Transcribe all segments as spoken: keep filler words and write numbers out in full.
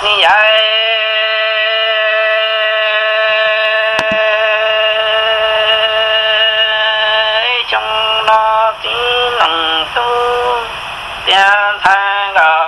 ni ai trong đó tí lòng tu tiền thay gặp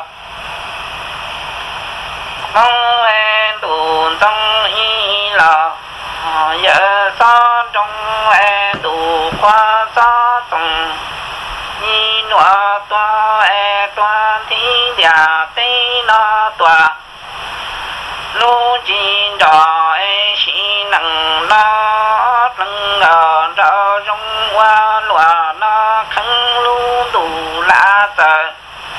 mong em đủ tâm y là giờ sa trong em đủ qua sa tùng y nọ toa e toa thi địa tây na toa lu chín đỏ e xí nặng na nặng ở đó trong qua loa na khăn lu đủ lá tờ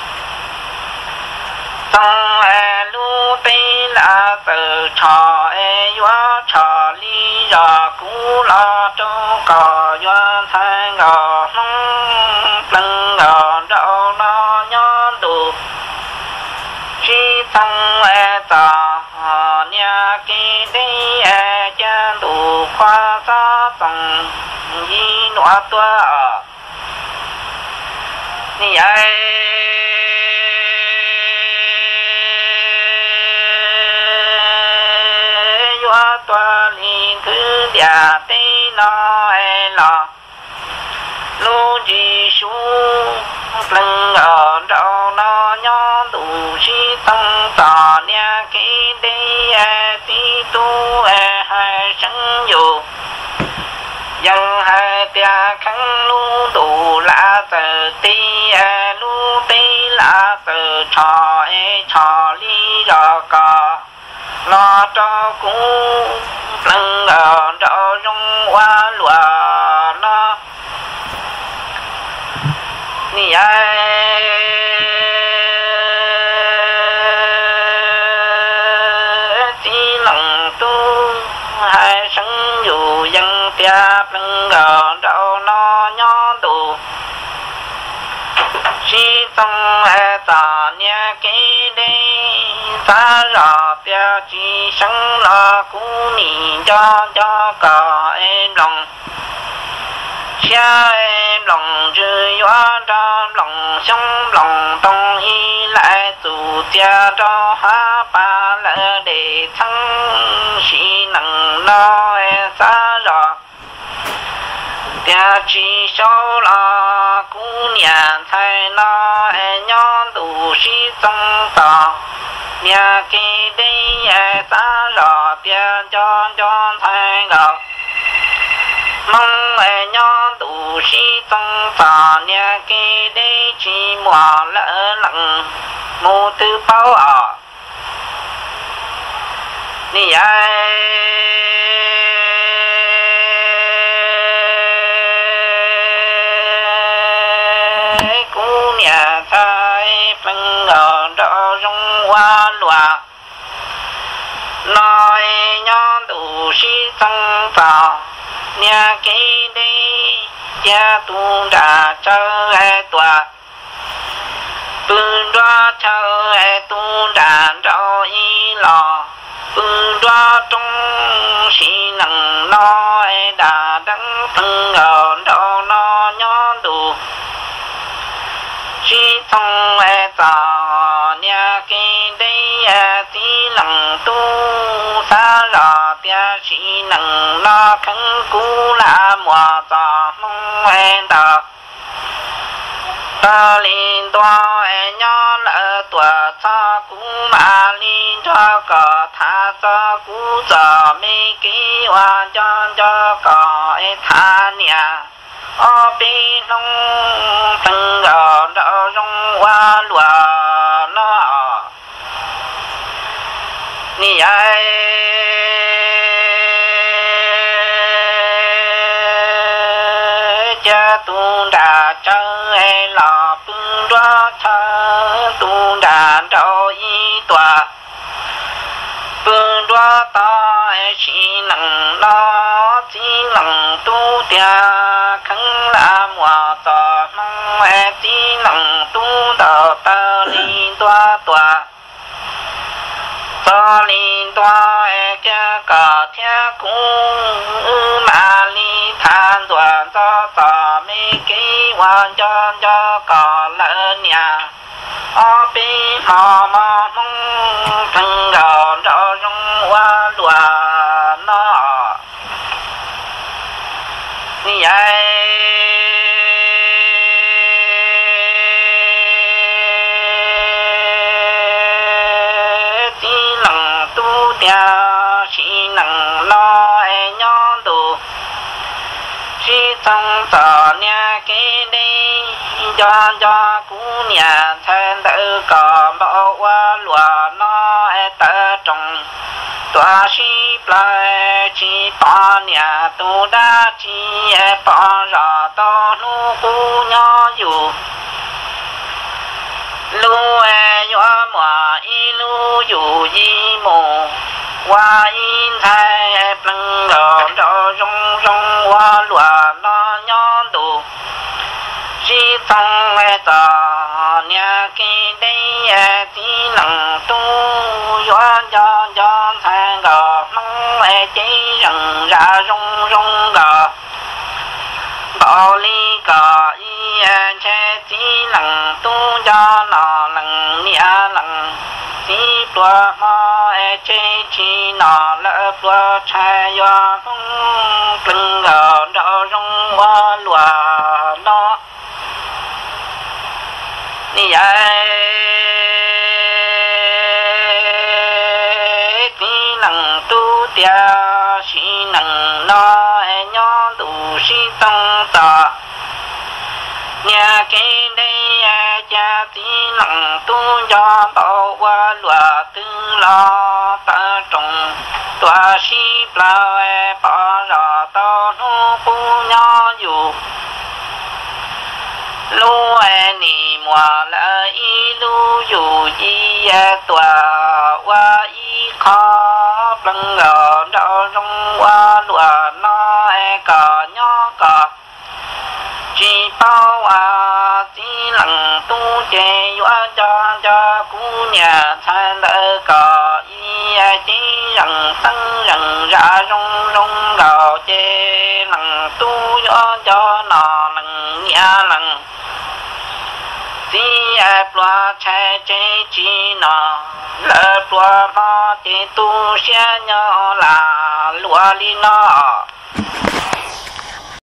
tăng e lu tây lá tờ trò e yoa trò li ra cú la châu cò yoa thay ngò mong lăng ngò đâu nó nhớ đủ chi tăng e ta nhà kỳ đi e cha đủ khoa sa tầng y nọ tua ni ai yoa tua li thứ địa tây nó e là lu ji su lăng ở đâu nó nhớ đủ chi tăng ta nhà kỳ đi e ti tu e hai sinh dù dân hai tia khăn lu đủ lá tờ ti e lu ti lá tờ trò e trò li ra cò nó cho cú lăng ở đâu trong hoa lúa nó ni ai chỉ lòng tu hai sinh dù dân tia lăng ở đâu nó nhớ đủ chỉ trong e ta nhà kỳ đi ta ra tia chỉ sinh là cú ni cho cho cả em lòng cha em lòng chữ yoa ra lòng sống lòng tông y lại tụ tia cho ha ba lỡ để thăng sĩ nặng lo e xa ra tia chỉ số là cú nhà thay lo e nhon đủ sĩ trong ta nhà kỳ đi e xa ra tia cho cho thay ngọc mong e nhon đủ sĩ trong ta nhà kỳ đi chỉ mùa lỡ lặng mù tư bao à ni ai cú nhà thay phân ở đó trong hoa lúa nói nhon đủ sĩ trong ta nhà kỳ đi cha tu đã chờ e tòa bưng đoa chờ e tu đã cho y lò bưng đoa trong sĩ nặng nó e đã đắng phân ở đâu nó nhớ đủ sĩ thông e ta nhà kỳ đây e tí lặng tu xa ra tia sĩ nặng nó khăn cú là mùa ta mong e ta ta linh toa e nhớ lỡ tua ta cú mà linh cho cả tha ta cú giờ mi kí hoa cho cho cả e tha nhà ở bên nông thân ở đó trong hoa lúa nó ni ai cha tu đã chờ e là bưng đoa cha tu đã đâu y tòa bưng đoa ta e chỉ nặng nó chỉ nặng tu tia khăn là mùa ta mong e chỉ nặng tu đào ta li toa toa ta li toa e kia cả thiên cung mà li than đoàn cho ta mi kí hoàn cho cho cả lỡ nhà ở bên họ mà mong thân cho cho cú nhà thân tự có bảo qua lúa nó tơ trồng tòa si plei chi pa nhà tu đa chi pa ra to nu cú nhỏ dù lu e yo ma i lu yu yi mo wa in thai pleng do do rong rong wa lua na nyan du si tong e ta nya ki dei e ti nang tu yo ja ja thang ga mong e chi rong ra rong rong ga bảo lý cả y che chỉ lăng tu cha na lăng nia lăng chỉ tua ma che chỉ na lỡ tua che ya phong lưng ở đó rong hoa lúa đó ni ai chỉ lăng tu tia chỉ lăng na nhon tu si tông ta nhà cái đây cha tí lặng tu cho bảo qua lúa tư lo ta trồng tòa si plau bỏ ra to nu cu nhỏ dù lu ni mùa lại lu dù gì tòa qua y khó bằng ở đó trong qua lúa nó cả nhỏ cả chỉ bao à chỉ lặng tu chế yo cho cho cú nhà than đỡ cả y chỉ rằng tăng rằng ra rong rong gạo chế lặng tu yo cho nọ lặng nhà lặng chỉ ép loa che chế chỉ nọ lỡ loa ma chế tu xe nhỏ là lúa li nọ